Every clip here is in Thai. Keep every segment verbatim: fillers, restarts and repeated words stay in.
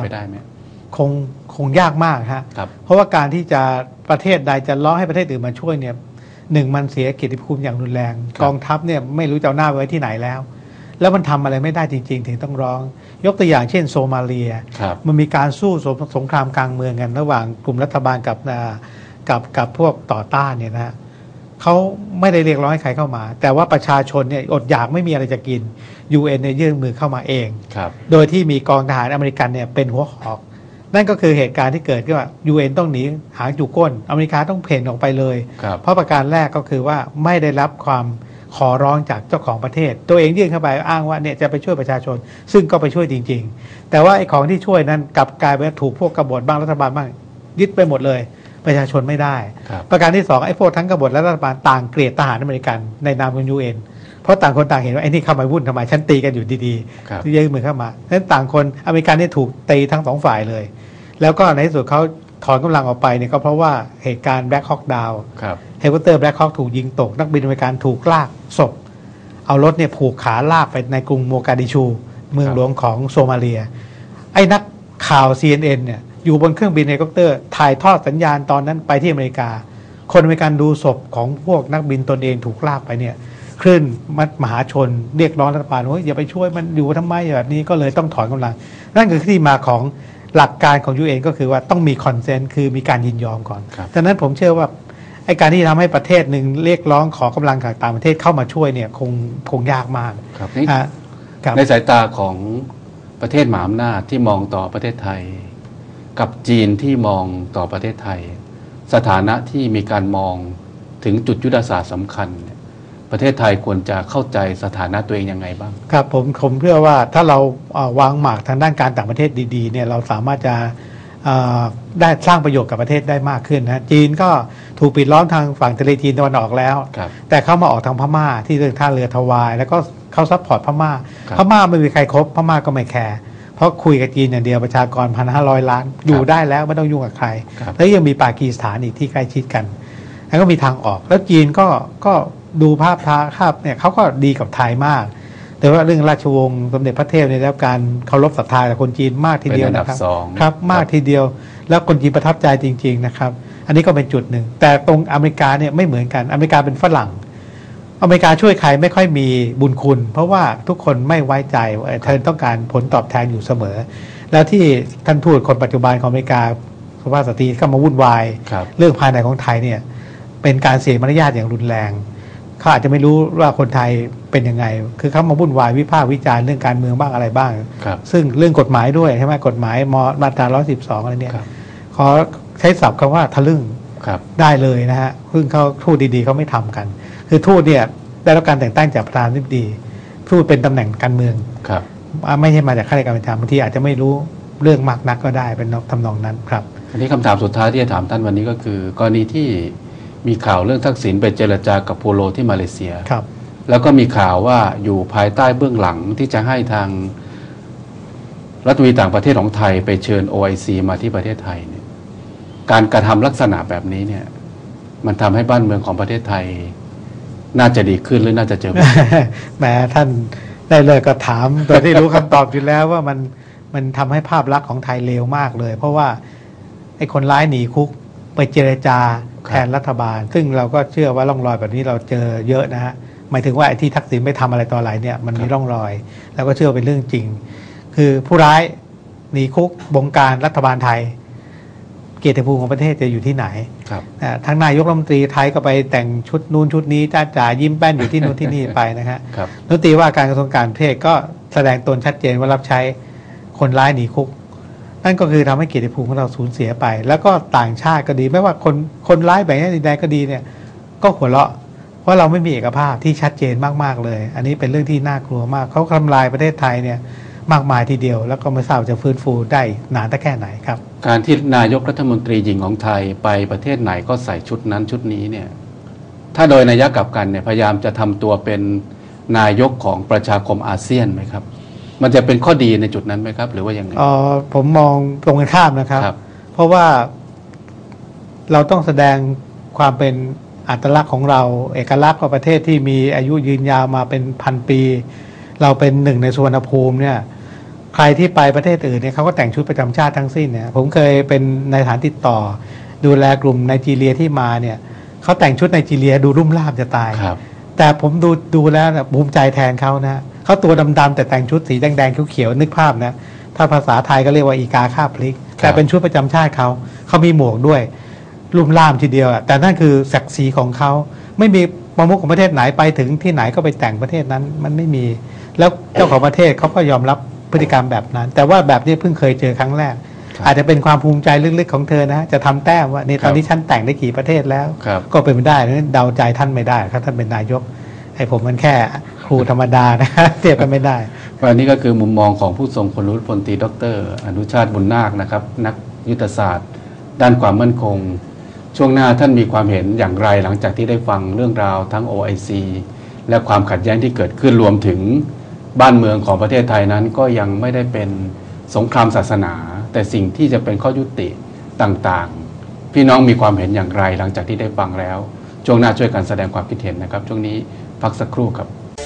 ไปได้ไหมคงคงยากมากฮะเพราะว่าการที่จะประเทศใดจะร้องให้ประเทศอื่นมาช่วยเนี่ยหนึ่งมันเสียเกียรติภูมิอย่างรุนแรงกองทัพเนี่ยไม่รู้จะเอาหน้าไว้ที่ไหนแล้วแล้วมันทำอะไรไม่ได้จริงๆถึงต้องร้องยกตัวอย่างเช่นโซมาเลียมันมีการสู้สงครามกลางเมืองกันระหว่างกลุ่มรัฐบาลกับกับกับพวกต่อต้านเนี่ยนะเขาไม่ได้เรียกร้องให้ใครเข้ามาแต่ว่าประชาชนเนี่ยอดอยากไม่มีอะไรจะกิน ยู เอ็น เนี่ยยื่นมือเข้ามาเองโดยที่มีกองทหารอเมริกันเนี่ยเป็นหัวหอกนั่นก็คือเหตุการณ์ที่เกิดขึ้นว่า ยู เอ็น ต้องหนีหางจูก้นอเมริกาต้องเพ่นออกไปเลยเพราะประการแรกก็คือว่าไม่ได้รับความขอร้องจากเจ้าของประเทศตัวเองยื่นเข้าไปอ้างว่าเนี่ยจะไปช่วยประชาชนซึ่งก็ไปช่วยจริงๆแต่ว่าไอ้ของที่ช่วยนั้นกลับกลายเป็นถูกพวกกบฏบ้างรัฐบาลบ้างยึดไปหมดเลยประชาชนไม่ได้ประการที่สองไอ้พวกทั้งกบฏและรัฐบาลต่างเกลียดทหารอเมริกันในนามของ ยู เอ็น เพราะต่างคนต่างเห็นว่าไอ้นี่เข้ามาวุ่นทำไมฉันตีกันอยู่ดีๆที่ยื่นมือเข้ามาดังนั้นต่างคนอเมริกันนี่ถูกตีทั้งสองฝ่ายเลยแล้วก็ในที่สุดเขาถอนกำลังออกไปเนี่ยก็เพราะว่าเหตุการณ์แบล็คฮอคดาวน์เฮลิคอปเตอร์แบล็คฮอคถูกยิงตกนักบินอเมริกันถูกลากศพเอารถเนี่ยผูกขาลากไปในกรุงโมกาดิชูเมืองหลวงของโซมาเลียไอ้นักข่าว ซี เอ็น เอ็น เนี่ยอยู่บนเครื่องบินเฮลิคอปเตอร์ถ่ายทอดสัญญาณตอนนั้นไปที่อเมริกาคนอเมริกันดูศพของพวกนักบินตนเองถูกลากไปเนี่ยคลื่นมหาชนเรียกร้องรัฐบาลว่าอย่าไปช่วยมันอยู่ทำไมแบบนี้ก็เลยต้องถอนกำลังนั่นคือที่มาของหลักการของ ยู เอ็น ก็คือว่าต้องมีคอนเซนต์คือมีการยินยอมก่อนดังนั้นผมเชื่อว่าไอ้การที่ทำให้ประเทศหนึ่งเรียกร้องขอกำลังจากต่างประเทศเข้ามาช่วยเนี่ยคงคงยากมากครับในสายตาของประเทศมหาอำนาจที่มองต่อประเทศไทยกับจีนที่มองต่อประเทศไทยสถานะที่มีการมองถึงจุดยุทธศาสตร์สำคัญประเทศไทยควรจะเข้าใจสถานะตัวเองยังไงบ้างครับผมผมเชื่อว่าถ้าเราวางหมากทางด้านการต่างประเทศดีๆเนี่ยเราสามารถจะได้สร้างประโยชน์กับประเทศได้มากขึ้นนะจีนก็ถูกปิดล้อมทางฝั่งทะเลจีนตะวันออกแล้วแต่เขามาออกทางพม่าที่เรื่องท่าเรือทวายแล้วก็เขาซัพพอร์ตพม่าพม่าไม่มีใครครบพม่าก็ไม่แคร์เพราะคุยกับจีนอย่างเดียวประชากรพันห้าร้อยล้านอยู่ได้แล้วไม่ต้องยุ่งกับใครแล้วยังมีปากีสถานอีกที่ใกล้ชิดกันแล้วก็มีทางออกแล้วจีนก็ก็ดูภาพภาพเนี่ยเขาก็ดีกับไทยมากแต่ว่าเรื่องราชวงศ์สมเด็จพระเทพเนี่ยได้รับการเคารพศรัทธาจากคนจีนมากทีเดียวนะครับครับมากทีเดียวแล้วคนจีนประทับใจจริงๆนะครับอันนี้ก็เป็นจุดหนึ่งแต่ตรงอเมริกาเนี่ยไม่เหมือนกันอเมริกาเป็นฝรั่งอเมริกาช่วยใครไม่ค่อยมีบุญคุณเพราะว่าทุกคนไม่ไว้ใจเธอต้องการผลตอบแทนอยู่เสมอแล้วที่ท่านทูตคนปัจจุบันของอเมริกาสุภาพสตรีก็มาวุ่นวายเรื่องภายในของไทยเนี่ยเป็นการเสียมารยาทอย่างรุนแรงเขาอาจจะไม่รู้ว่าคนไทยเป็นยังไงคือเขามาวุ่นวายวิพากษ์วิจารณ์เรื่องการเมืองบ้างอะไรบ้างซึ่งเรื่องกฎหมายด้วยใช่ไหมกฎหมายมาตราหนึ่งร้อยสิบสองอะไรเนี่ยขอใช้ศัพท์คำว่าทะลึ่งได้เลยนะฮะซึ่งเขาทูตดีๆเขาไม่ทำกันคือทูตเนี่ยได้รับการแต่งตั้งจากประธานาธิบดีทูตเป็นตำแหน่งการเมืองไม่ใช่มาจากข้าราชการประจำบางทีอาจจะไม่รู้เรื่องมากนักก็ได้เป็นทำนองนั้นครับอันนี้คำถามสุดท้ายที่จะถามท่านวันนี้ก็คือกรณีที่มีข่าวเรื่องทักษิณไปเจรจากับโพโลที่มาเลเซียครับแล้วก็มีข่าวว่าอยู่ภายใต้เบื้องหลังที่จะให้ทางรัฐมนตรีต่างประเทศของไทยไปเชิญ โอ ไอ ซี มาที่ประเทศไทยเนี่ยการกระทำลักษณะแบบนี้เนี่ยมันทำให้บ้านเมืองของประเทศไทยน่าจะดีขึ้นหรือน่าจะเจอแหมท่านได้เลยก็ถามโดยที่รู้คำตอบอยู่แล้วว่ามันมันทำให้ภาพลักษณ์ของไทยเลวมากเลยเพราะว่าไอ้คนร้ายหนีคุกไปเจรจาแทนรัฐบาลซึ่งเราก็เชื่อว่าร่องรอยแบบนี้เราเจอเยอะนะฮะหมายถึงว่าไอ้ที่ทักษิณไปทำอะไรต่ออะไรเนี่ยมันมีร่องรอยแล้วก็เชื่อเป็นเรื่องจริงคือผู้ร้ายหนีคุกบงการรัฐบาลไทยเกียรติภูมิของประเทศจะอยู่ที่ไหนทั้งนายกรัฐมนตรีไทยก็ไปแต่งชุดนู้นชุดนี้จ้าจ๋ายิ้มแป้นอยู่ที่นู้นที่นี่ไปนะฮะรัฐมนตรีว่าการกระทรวงการต่างประเทศก็แสดงตนชัดเจนว่ารับใช้คนร้ายหนีคุกนั่นก็คือทำให้เกียรติภูมิของเราสูญเสียไปแล้วก็ต่างชาติก็ดีไม่ว่าคนคนร้ายแบบนี้ใดๆก็ดีเนี่ยก็หัวเราะเพราะเราไม่มีเอกภาพที่ชัดเจนมากๆเลยอันนี้เป็นเรื่องที่น่ากลัวมากเขาทำลายประเทศไทยเนี่ยมากมายทีเดียวแล้วก็ไม่ทราบจะฟื้นฟูได้นานแค่ไหนครับการที่นายกรัฐมนตรีหญิงของไทยไปประเทศไหนก็ใส่ชุดนั้นชุดนี้เนี่ยถ้าโดยนัยกลับกันเนี่ยพยายามจะทำตัวเป็นนายกของประชาคมอาเซียนไหมครับมันจะเป็นข้อดีในจุดนั้นไหมครับหรือว่ายังไงอ๋อผมมองตรงกันข้ามนะครับเพราะว่าเราต้องแสดงความเป็นอัตลักษณ์ของเราเอกลักษณ์ของประเทศที่มีอายุยืนยาวมาเป็นพันปีเราเป็นหนึ่งในสุวรรณภูมิเนี่ยใครที่ไปประเทศอื่นเนี่ยเขาก็แต่งชุดประจำชาติทั้งสิ้นเนี่ยผมเคยเป็นในฐานติดต่อดูแลกลุ่มไนจีเรียที่มาเนี่ยเขาแต่งชุดไนจีเรียดูรุ่มร่ามจะตายแต่ผมดูดูแล้วนะภูมิใจแทนเขานะเขาตัวดำๆแต่แต่งชุดสีแดงๆเขียวๆนึกภาพนะถ้าภาษาไทยก็เรียกว่าอีกาข้าพลิกแต่เป็นชุดประจำชาติเขาเขามีหมวกด้วยรุ่มร่ามทีเดียวแต่นั่นคือศักดิ์ศรีของเขาไม่มีประมุขของประเทศไหนไปถึงที่ไหนก็ไปแต่งประเทศนั้นมันไม่มีแล้วเจ้าของประเทศเขาก็ยอมรับพฤติกรรมแบบนั้นแต่ว่าแบบนี้เพิ่งเคยเจอครั้งแรกอาจจะเป็นความภูมิใจลึกๆของเธอนะจะทำแต้มว่าในตอนนี้ฉันแต่งได้กี่ประเทศแล้วก็เป็นไปได้นะเดาใจท่านไม่ได้ครับท่านเป็นนายกไอ้ผมมันแค่ครูธรรมดานะเทียบกันไม่ได้วันนี้ก็คือมุมมองของผู้ทรงคุณวุฒิพลตรีดร.อนุชาติบุญนาคนะครับนักยุทธศาสตร์ด้านความมั่นคงช่วงหน้าท่านมีความเห็นอย่างไรหลังจากที่ได้ฟังเรื่องราวทั้ง โอ ไอ ซี และความขัดแย้งที่เกิดขึ้นรวมถึงบ้านเมืองของประเทศไทยนั้นก็ยังไม่ได้เป็นสงครามศาสนาแต่สิ่งที่จะเป็นข้อยุติต่างๆพี่น้องมีความเห็นอย่างไรหลังจากที่ได้ฟังแล้วช่วงหน้าช่วยกันแสดงความคิดเห็นนะครับช่วงนี้พักสักครู่ครับ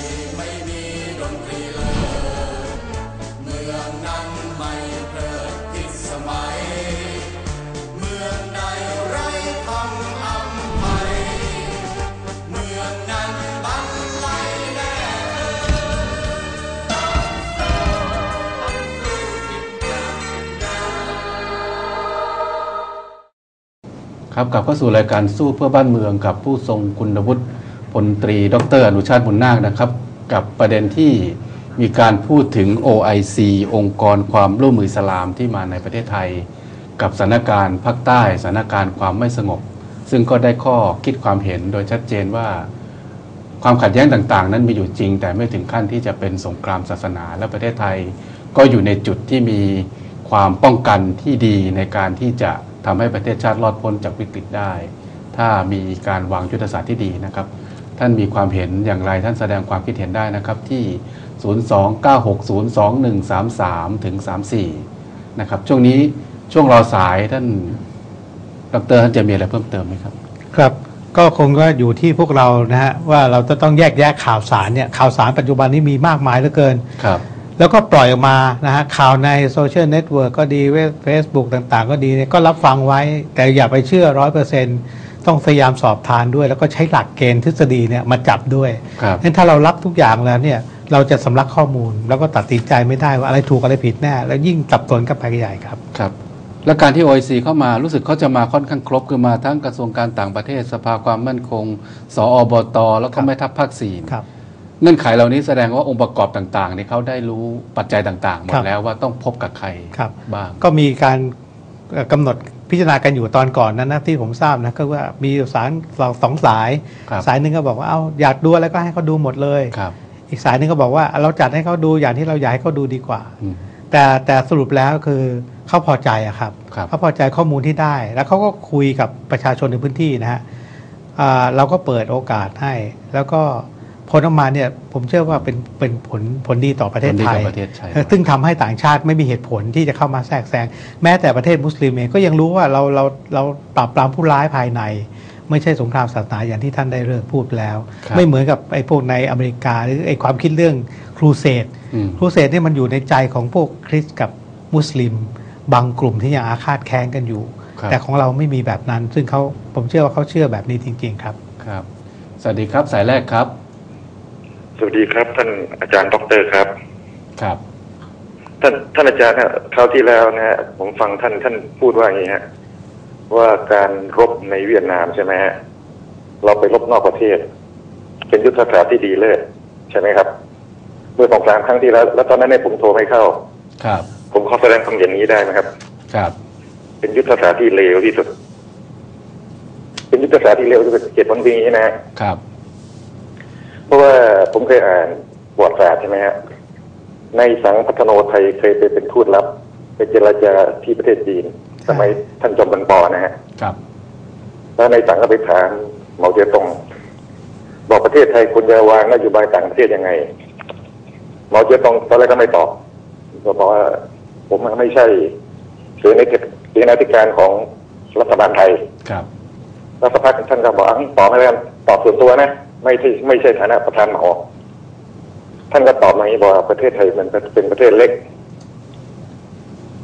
ครับกลับเข้าสู่รายการสู้เพื่อบ้านเมืองกับผู้ทรงคุณวุฒิพลตรีดร.อนุชาติบุญนาคนะครับกับประเด็นที่มีการพูดถึง โอ ไอ ซี องค์กรความร่วมมืออิสลามที่มาในประเทศไทยกับสถานการณ์ภาคใต้สถานการณ์ความไม่สงบซึ่งก็ได้ข้อคิดความเห็นโดยชัดเจนว่าความขัดแย้งต่างๆนั้นมีอยู่จริงแต่ไม่ถึงขั้นที่จะเป็นสงครามศาสนาและประเทศไทยก็อยู่ในจุดที่มีความป้องกันที่ดีในการที่จะทำให้ประเทศชาติรอดพ้นจากวิกฤตได้ถ้ามีการวางยุทธศาสตร์ที่ดีนะครับท่านมีความเห็นอย่างไรท่านแสดงความคิดเห็นได้นะครับที่ศูนย์ สอง เก้า หก ศูนย์ สอง หนึ่ง สาม สาม ถึง สามสี่นะครับช่วงนี้ช่วงรอสายท่านดร.ท่านจะมีอะไรเพิ่มเติมไหมครับครับก็คงก็อยู่ที่พวกเรานะฮะว่าเราจะต้องแยกแยะข่าวสารเนี่ยข่าวสารปัจจุบันนี้มีมากมายเหลือเกินครับแล้วก็ปล่อยออกมานะฮะข่าวในโซเชียลเน็ตเวิร์กก็ดีเฟซบุ๊กต่างๆก็ดีเนี่ยก็รับฟังไว้แต่อย่าไปเชื่อร้อยเปอร์เซ็นต์ต้องพยายามสอบทานด้วยแล้วก็ใช้หลักเกณฑ์ทฤษฎีเนี่ยมาจับด้วยงั้นถ้าเรารับทุกอย่างแล้วเนี่ยเราจะสำลักข้อมูลแล้วก็ตัดสินใจไม่ได้ว่าอะไรถูกอะไรผิดแน่แล้วยิ่งสับสนกับไปใหญ่ครับครับและการที่ โอ ไอ ซี เข้ามารู้สึกเขาจะมาค่อนข้างครบคือมาทั้งกระทรวงการต่างประเทศสภาความมั่นคงสอบต.แล้วก็แม่ทัพภาคสี่เงื่อนไขเหล่านี้แสดงว่าองค์ประกอบต่างๆนี่เขาได้รู้ปัจจัยต่างๆหมดแล้วว่าต้องพบกับใครบ้างก็มีการกำหนดพิจารณากันอยู่ตอนก่อนนั้นนะที่ผมทราบนะก็ว่ามีสารสองสายสายหนึ่งก็บอกว่าเอาอยากดูอะไรก็ให้เขาดูหมดเลยอีกสายหนึ่งก็บอกว่าเราจัดให้เขาดูอย่างที่เราอยากให้เขาดูดีกว่าแต่แต่สรุปแล้วคือเขาพอใจอะครับเขาพอใจข้อมูลที่ได้แล้วเขาก็คุยกับประชาชนในพื้นที่นะฮะเราก็เปิดโอกาสให้แล้วก็ผลออกมาเนี่ยผมเชื่อว่าเป็นเป็นผลผลดีต่อประเทศไทยซึ่งทำให้ต่างชาติไม่มีเหตุผลที่จะเข้ามาแทรกแซงแม้แต่ประเทศมุสลิมเองก็ยังรู้ว่าเราเราเราปราบปรามผู้ร้ายภายในไม่ใช่สงครามศาสนาอย่างที่ท่านได้เริ่มพูดแล้วไม่เหมือนกับไอ้พวกในอเมริกาหรือไอ้ความคิดเรื่องครูเสดครูเสดนี่มันอยู่ในใจของพวกคริสต์กับมุสลิมบางกลุ่มที่ยังอาฆาตแค้นกันอยู่แต่ของเราไม่มีแบบนั้นซึ่งเขาผมเชื่อว่าเขาเชื่อแบบนี้จริงๆครับครับสวัสดีครับสายแรกครับสวัสดีครับท่านอาจารย์ด็อกเตอร์ครับครับท่านท่านอาจารย์นะคราวที่แล้วนะฮะผมฟังท่านท่านพูดว่าอย่างนี้ฮะว่าการรบในเวียดนามใช่ไหมฮะเราไปรบนอกประเทศเป็นยุทธศาสตร์ที่ดีเลิศใช่ไหมครับเมื่อสองสามครั้งที่แล้วแล้วตอนนั้นเนี่ยผมโทรไม่เข้าครับผมขอแสดงความเห็นนี้ได้ไหมครับครับเป็นยุทธศาสตร์ที่เลวที่สุดเป็นยุทธศาสตร์ที่เลวที่สุดเจ็ดวันวีนะครับเพราะว่าผมเคยอ่านประวัติศาสตร์ใช่ไหมฮะในสังพัฒโนไทยเคยไปเป็นทูตลับไปเจรจาที่ประเทศจีนสมัยท่านจอมพลป.นะฮะครับแล้วในสังก็ไปถามเหมาเจ๋อตงบอกประเทศไทยควรจะวางนโยบายต่างประเทศยังไงเหมาเจ๋อตงตอนแรกก็ไม่ตอบก็บอกว่าผมไม่ใช่เสนาเสนาธิการของรัฐบาลไทยครับแล้วสักพักท่านก็บอกตอบไม่ได้ตอบส่วนตัวนะไม่ใช่ไม่ใช่ฐานะประธานหมอท่านก็ตอบมาอย่างนี้บอกประเทศไทยมันเป็นประเทศเล็ก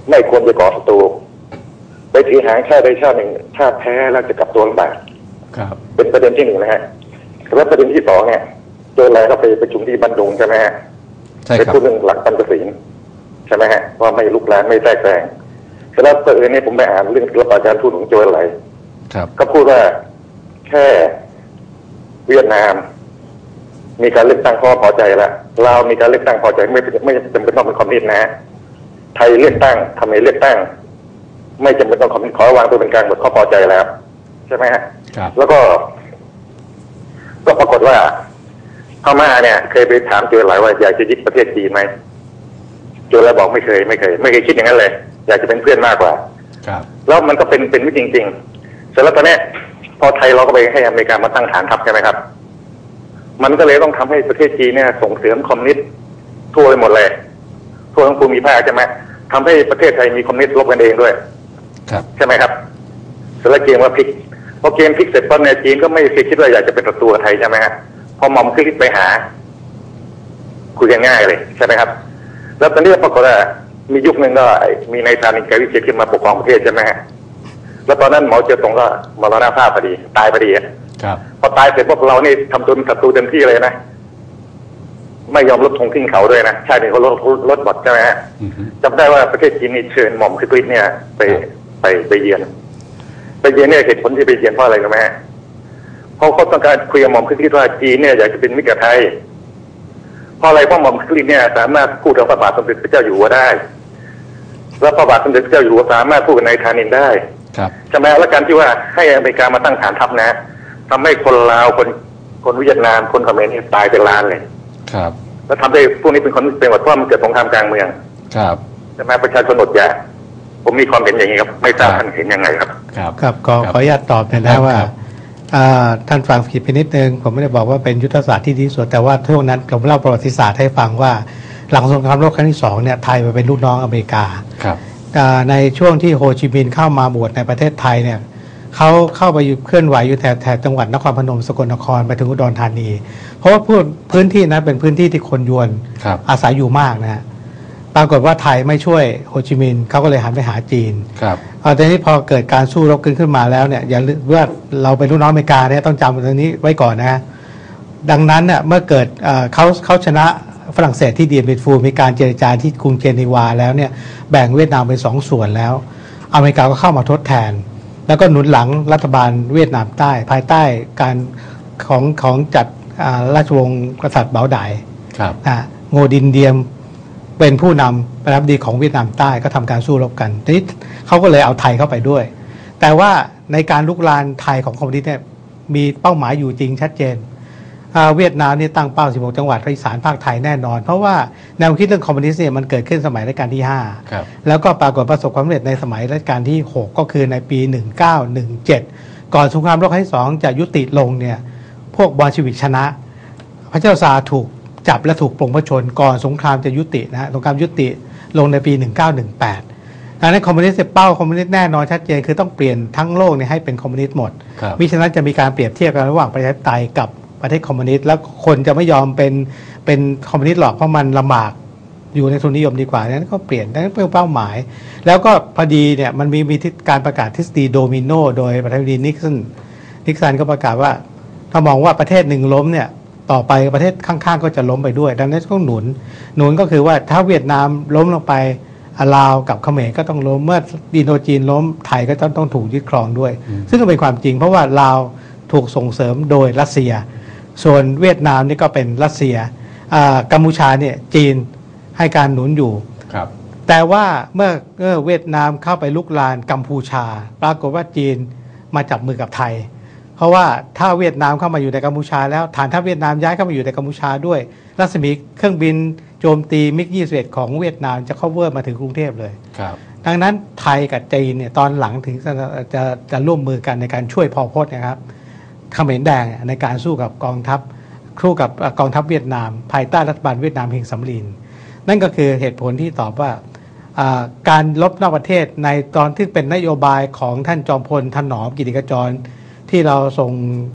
ไม่ควรจะก่อศัตรูไปถือหางชาติใดชาติหนึ่งถ้าแพ้แล้วจะกลับตัวลำบากครับเป็นประเด็นที่หนึ่งนะฮะแล้วประเด็นที่สองเนี่ยโจรอะไรก็ไปประชุมที่บันดุงใช่ไหมฮะไปพูดเรื่องหลักปัญจศีลใช่ไหมฮะว่าไม่ลุกลามไม่แทรกแซงแต่แล้วเออเนี่ยผมไปอ่านเรื่องรับการทูตของโจรอะไรก็พูดว่าแค่เวียดนามมีการเลือกตั้งพอพอใจแล้วเรามีการเลือกตั้งพอใจไม่ไม่จำเป็นต้องเป็นคอมมิวนิสต์นะฮะไทยเลือกตั้งทำไมเลือกตั้งไม่จำเป็นต้องคอมมิวนิสต์ขอวางตัวเป็นกลางหมดข้อพอใจแล้วใช่ไหมฮะแล้วก็ก็ปรากฏว่าพม่าเนี่ยเคยไปถามโจรหลายว่าอยากจะยึดประเทศจีนไหมโจรแล้วบอกไม่เคยไม่เคยไม่เคยคิดอย่างนั้นเลยอยากจะเป็นเพื่อนมากกว่าแล้วมันก็เป็นเป็นวิธีจริงๆเสร็จแล้วตอนนี้พอไทยเราก็ไปให้อเมริกามาตั้งฐานทัพใช่ไหมครับมันก็เลยต้องทำให้ประเทศจีนเนี่ยส่งเสริมคอมมิวนิสต์ทั่วไปหมดเลยทั่วทั้งภูมิภาคใช่ไหมทำให้ประเทศไทยมีคอมมิวนิสต์รบกันเองด้วยใช่ไหมครับเสร็จแล้วเกมว่าพลิกพอเกมพลิกเสร็จตอนในจีนก็ไม่เคยคิดว่าอยากจะเป็นศัตรูกับไทยใช่ไหมฮะพอมอมคลิกไปหาคุยกันง่ายเลยใช่ไหมครับแล้วตอนนี้ปรากฏว่ามียุคหนึ่งก็มีนายธานินทร์ แก้ววิเชียรขึ้นมาปกครองประเทศใช่ไหมฮะแล้วตอนนั้นหมอเจ๋อตงก็มรณภาพพอดีตายพอดีครับพอตายเสร็จพวกเรานี่ทำตัวเป็นศัตรูเต็มที่เลยนะไม่ยอมลดธงทิ้งเขาด้วยนะชาตินี้เขาลดลดบทใช่ไหมฮะจำได้ว่าประเทศจีนนี่เชิญหม่อมคึกฤทธิ์เนี่ยไปไปไปเยือนไปเยือนเนี่ยเหตุผลที่ไปเยือนเพราะอะไรรู้ไหมเพราะเขาต้องการคุยกับหม่อมคึกฤทธิ์ว่าจีนเนี่ยอยากจะเป็นมิตรกับไทยเพราะอะไรเพราะหม่อมคึกฤทธิ์เนี่ยสามารถพูดกับพระบาทสมเด็จพระเจ้าอยู่หัวได้แล้วพระบาทสมเด็จพระเจ้าอยู่หัวสามารถพูดกับนายธานินทร์ได้ใช่ไหมแล้วการที่ว่าให้อเมริกามาตั้งฐานทัพนะทำให้คนลาวคนคนเวียดนามคนเขมรนี่ตายเป็นล้านเลยครับแล้วทำให้พวกนี้เป็นคนเป็นหมดเพราะมันเกิดสงครามกลางเมืองครับใช่ไหมประชาชนอดอยากผมมีความเห็นอย่างนี้ครับไม่ทราบท่านเห็นยังไงครับครับครับขอขออนุญาตตอบหน่อยนะว่าท่านฟังผิดไปนิดนึงผมไม่ได้บอกว่าเป็นยุทธศาสตร์ที่ดีสุดแต่ว่าช่วงนั้นผมเล่าประวัติศาสตร์ให้ฟังว่าหลังสงครามโลกครั้งที่สองเนี่ยไทยมาเป็นลูกน้องอเมริกาครับในช่วงที่โฮจิมินห์เข้ามาบวชในประเทศไทยเนี่ยเขาเข้าไปเคลื่อนไหวอยู่แถบแถบจังหวัดนครพนมสกลนครไปถึงอุดรธานีเพราะว่าพื้นที่นั้นเป็นพื้นที่ที่คนยวนอาศัยอยู่มากนะฮะปรากฏว่าไทยไม่ช่วยโฮจิมินห์เขาก็เลยหันไปหาจีนครับแต่นี้พอเกิดการสู้รบกันขึ้นมาแล้วเนี่ยอย่าลืมว่าเราเป็นลูกน้องอเมริกาเนี่ยต้องจำตรงนี้ไว้ก่อนนะดังนั้นเนี่ยเมื่อเกิดเขาเขาชนะฝรั่งเศสที่เดียนเบนฟูมีการเจรจาที่กรุงเจนีวาแล้วเนี่ยแบ่งเวียดนามเป็นสองส่วนแล้วอเมริกาก็เข้ามาทดแทนแล้วก็หนุนหลังรัฐบาลเวียดนามใต้ภายใต้การของของจัดราชวงศ์กษัตริย์เบาไดโงดินเดียมเป็นผู้นำประธานาธิบดีของเวียดนามใต้ก็ทำการสู้รบกันทีนี้เขาก็เลยเอาไทยเข้าไปด้วยแต่ว่าในการลุกลานไทยของคอมมิวนิสต์เนี่ยมีเป้าหมายอยู่จริงชัดเจนเวียดนามนี่ตั้งเป้าสิบหกจังหวัดภาคอีสานภาคไทยแน่นอนเพราะว่าแนวคิดเรื่องคอมมิวนิสต์เนี่ยมันเกิดขึ้นสมัยรัชกาลที่ห้าแล้วก็ปรากฏประสบความสำเร็จในสมัยรัชกาลที่หกก็คือในปีหนึ่งเก้าหนึ่งเจ็ดก่อนสงครามโลกครั้งที่สองจะยุติลงเนี่ยพวกบอลชีวิกชนะพระเจ้าซาร์ถูกจับและถูกปลงพระชนก่อนสงครามจะยุตินะฮะสงครามยุติลงในปีหนึ่งเก้าหนึ่งแปดดังนั้นคอมมิวนิสต์เป้าคอมมิวนิสต์แน่นอนชัดเจนคือต้องเปลี่ยนทั้งโลกเนี่ยให้เป็นคอมมิวนิสต์หมดมิฉะนั้นจะมีการเปรียบเทียบกันระหว่างประชาธิปไตยกับประเทศคอมมิวนิสต์แล้วคนจะไม่ยอมเป็นเป็นคอมมิวนิสต์หรอกเพราะมันลำบากอยู่ในทุนนิยมดีกว่าดังนั้นก็เปลี่ยนดังนั้นเป็นเป้าหมายแล้วก็พอดีเนี่ยมันมีมีการประกาศทฤษฎีโดมิโนโดยประธานาธิบดีนิกสันนิกสันก็ประกาศว่าถ้ามองว่าประเทศหนึ่งล้มเนี่ยต่อไปประเทศข้างๆก็จะล้มไปด้วยดังนั้นก็หนุนหนุนก็คือว่าถ้าเวียดนามล้มลงไปลาวกับเขมรก็ต้องล้มเมื่ออินโดจีนล้มไทยก็ต้องต้องถูกยึดครองด้วยซึ่งก็เป็นความจริงเพราะว่าลาวถูกส่งเสริมโดยรัสเซียส่วนเวียดนามนี่ก็เป็นรัสเซียกัมพูชาเนี่ยจีนให้การหนุนอยู่แต่ว่าเมื่อเวียดนามเข้าไปลุกลานกัมพูชาปรากฏว่าจีนมาจับมือกับไทยเพราะว่าถ้าเวียดนามเข้ามาอยู่ในกัมพูชาแล้วฐานทัพเวียดนามย้ายเข้ามาอยู่ในกัมพูชาด้วยรัศมีเครื่องบินโจมตีมิกยี่สิบเอ็ดของเวียดนามจะเข้าเวอร์มาถึงกรุงเทพเลยดังนั้นไทยกับจีนเนี่ยตอนหลังถึงจะจะจะร่วมมือกันในการช่วยพอพจน์นะครับเขมรแดงในการสู้กับกองทัพสู้กับกองทัพเวียดนามภายใต้รัฐบาลเวียดนามเพียงสำลีนนั่นก็คือเหตุผลที่ตอบว่าการลบนอกประเทศในตอนที่เป็นนโยบายของท่านจอมพลถนอมกิติขจรที่เราส่ง